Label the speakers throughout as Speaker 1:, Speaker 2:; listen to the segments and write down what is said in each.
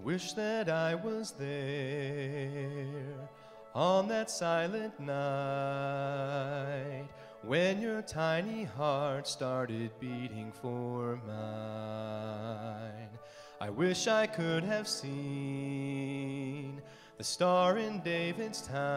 Speaker 1: Wish that I was there on that silent night when your tiny heart started beating for mine. I wish I could have seen the star in David's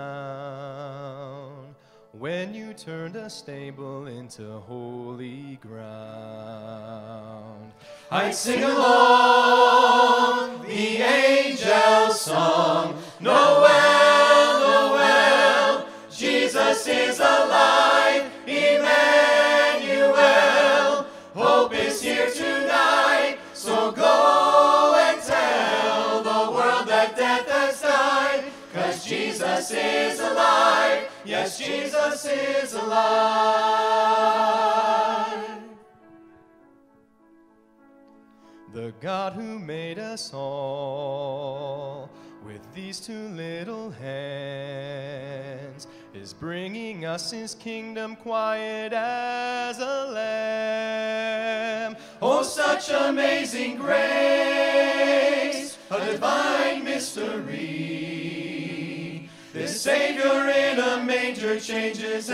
Speaker 1: town when you turned a stable into holy ground. I'd sing along the angel's song, Noel, Noel, Jesus is alive, Emmanuel, hope is here tonight, so go and tell the world that death has died, 'cause Jesus is alive, yes, Jesus is alive. The God who made us all with these two little hands is bringing us his kingdom quiet as a lamb. Oh, such amazing grace, a divine mystery. This Savior in a manger changes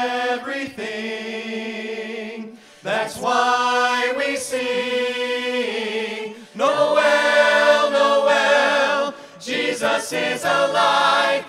Speaker 1: everything. That's why we sing, Noel, Noel, Jesus is alive,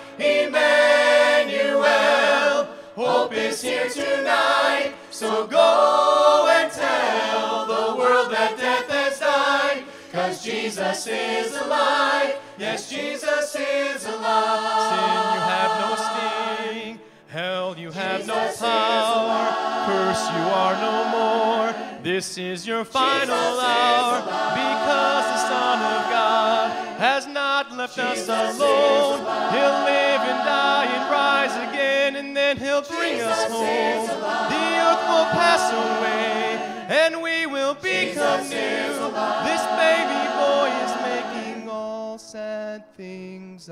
Speaker 1: Emmanuel, hope is here tonight, so go and tell the world that death has died, 'cause Jesus is alive, yes, Jesus is alive. Sin, you have no sting, hell, you have no power, curse, you are no more, this is your final hour, because the Son of God has not left us alone. He'll live and die and rise again, and then he'll bring us home. The earth will pass away, and we will become new. This baby boy is making all sad things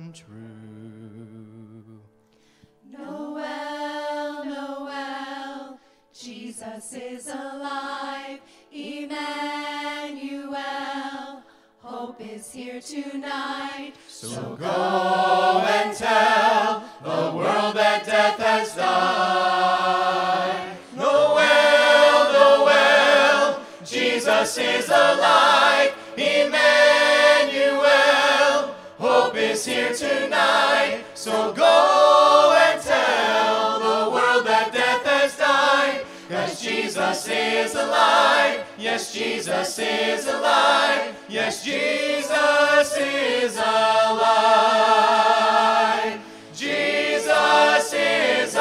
Speaker 1: untrue.
Speaker 2: Noel, Noel, Jesus is alive, Emmanuel, hope is here tonight,
Speaker 1: so go and tell the world that death has died. Noel, Noel, Jesus is alive, Emmanuel, hope is here tonight, so go and tell the world that death has died, 'cause Jesus is alive, yes, Jesus is alive, yes, Jesus is alive, Jesus is alive.